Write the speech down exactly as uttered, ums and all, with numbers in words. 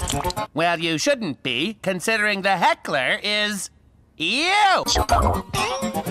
Well, you shouldn't be, considering the heckler is you.